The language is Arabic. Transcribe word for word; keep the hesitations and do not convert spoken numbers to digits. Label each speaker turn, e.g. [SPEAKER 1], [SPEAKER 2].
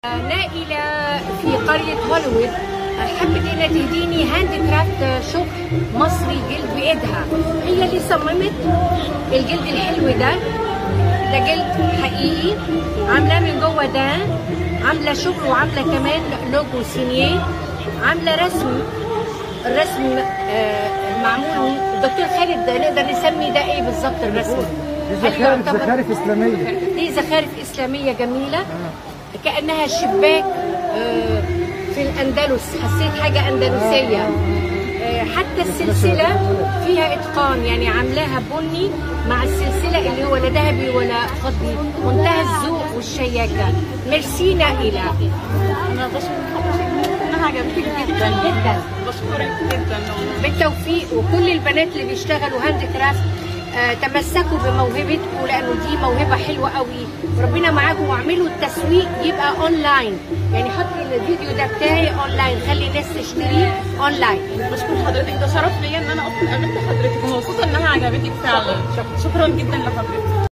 [SPEAKER 1] نائلة في قرية هوليوود حبت انها تهديني هاند كرافت، شغل مصري جلد بايدها. هي اللي صممت الجلد الحلو ده ده جلد حقيقي، عاملاه من جوه ده، عامله شغل وعامله كمان لوجو سينيه، عامله رسم. الرسم آه معمول الدكتور خالد، نقدر نسمي ده ايه بالظبط الرسم؟
[SPEAKER 2] دي زخارف زخارف اسلاميه.
[SPEAKER 1] دي زخارف اسلاميه جميله كأنها شباك في الأندلس، حسيت حاجة أندلسية. حتى السلسلة فيها إتقان، يعني عاملاها بني مع السلسلة اللي هو لا ذهبي ولا فضي، منتهى الذوق والشياكة. ميرسي نائلة.
[SPEAKER 3] أنا بشكر حضرتك إنها عجبتك جدا
[SPEAKER 1] جدا.
[SPEAKER 3] بشكرك جدا
[SPEAKER 1] بالتوفيق، وكل البنات اللي بيشتغلوا هاند كرافت آه تمسكوا بموهبتكم، لانه دي موهبه حلوه قوي، وربنا معاكم. واعملوا التسويق يبقى اونلاين، يعني حطي الفيديو ده بتاعي اونلاين، خلي الناس تشتريه اونلاين.
[SPEAKER 3] بشكر حضرتك، ده شرف ليا ان انا اصلا قابلت حضرتك ومبسوطه انها عجبتك فعلا. شكرا جدا لحضرتك.